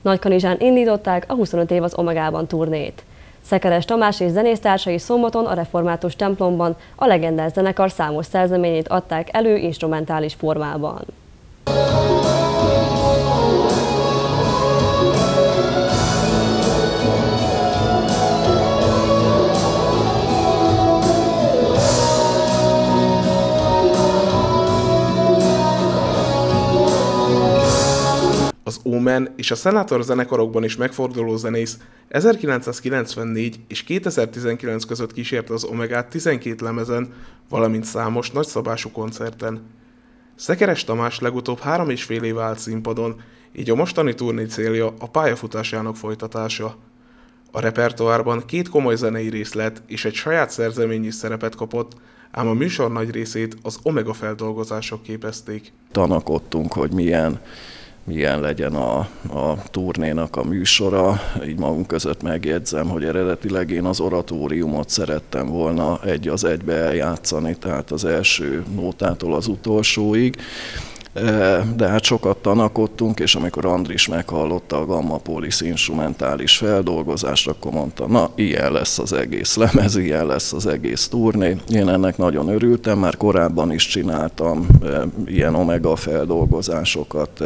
Nagykanizsán indították a 25 év az Omegában turnét. Szekeres Tamás és zenésztársai szombaton a református templomban a legendás zenekar számos szerzeményét adták elő instrumentális formában. Az Omen és a Szenátor zenekarokban is megforduló zenész 1994 és 2019 között kísérte az Omegát 12 lemezen, valamint számos nagyszabású koncerten. Szekeres Tamás legutóbb 3,5 éve állt színpadon, így a mostani turné célja a pályafutásának folytatása. A repertoárban 2 komoly zenei részlet és egy saját szerzemény is szerepet kapott, ám a műsor nagy részét az Omega feldolgozások képezték. Tanakodtunk, hogy milyen legyen a turnénak a műsora. Így magunk között megjegyzem, hogy eredetileg én az oratóriumot szerettem volna egy az egybe eljátszani, tehát az első nótától az utolsóig. De hát sokat tanakodtunk, és amikor Andris meghallotta a Gamma Police instrumentális feldolgozást, akkor mondta, na, ilyen lesz az egész lemez, ilyen lesz az egész turné. Én ennek nagyon örültem, már korábban is csináltam ilyen Omega feldolgozásokat,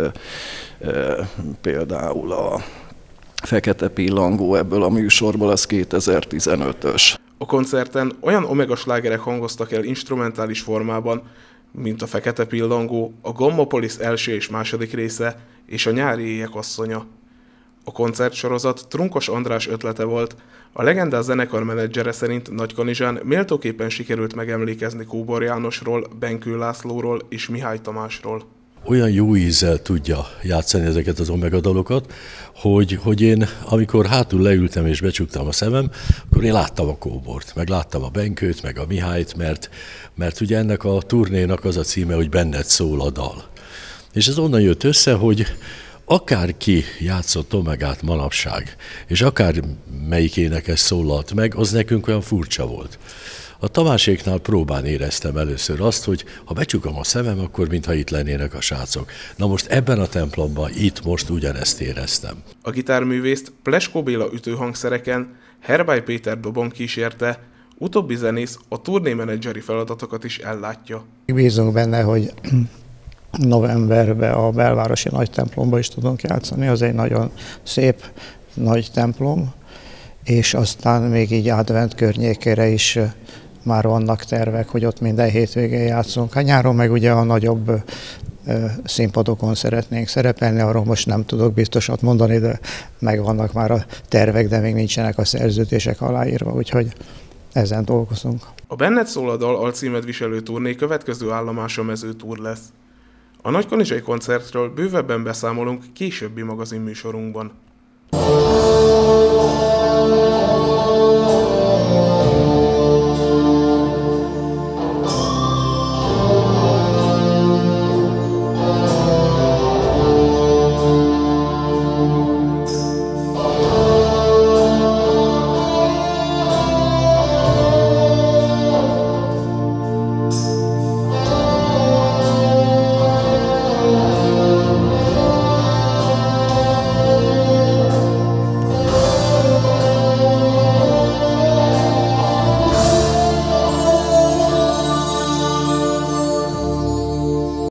például a Fekete Pillangó ebből a műsorból, az 2015-ös. A koncerten olyan Omega slágerek hangoztak el instrumentális formában, mint a Fekete Pillangó, a Gamma Police első és második része és a Nyári éjek asszonya. A koncertsorozat Trunkos András ötlete volt, a legendás zenekar menedzsere szerint Nagykanizsán méltóképpen sikerült megemlékezni Kóbor Jánosról, Benkő Lászlóról és Mihály Tamásról. Olyan jó ízzel tudja játszani ezeket az Omega dalokat, hogy én, amikor hátul leültem és becsuktam a szemem, akkor én láttam a Kóbort, meg láttam a Benkőt, meg a Mihályt, mert ugye ennek a turnénak az a címe, hogy Benned szól a dal. És ez onnan jött össze, hogy akárki játszott Omegát manapság, és akár melyik énekes szólalt meg, az nekünk olyan furcsa volt. A Tamáséknál próbán éreztem először azt, hogy ha becsukom a szemem, akkor mintha itt lennének a srácok. Na most ebben a templomban, itt most ugyanezt éreztem. A gitárművészt Pleskó Béla ütőhangszereken, Herbály Péter dobon kísérte, utóbbi zenész a turnémenedzseri feladatokat is ellátja. Bízunk benne, hogy novemberben a belvárosi nagy templomba is tudunk játszani, az egy nagyon szép nagy templom, és aztán még így advent környékére is már vannak tervek, hogy ott minden hétvégén játszunk. A nyáron meg ugye a nagyobb színpadokon szeretnénk szerepelni, arról most nem tudok biztosat mondani, de megvannak már a tervek, de még nincsenek a szerződések aláírva, úgyhogy ezen dolgozunk. A Benned szól a dal alcímet viselő turné következő állomása Mezőtúr lesz. A nagykanizsai koncertről bővebben beszámolunk későbbi magazinműsorunkban.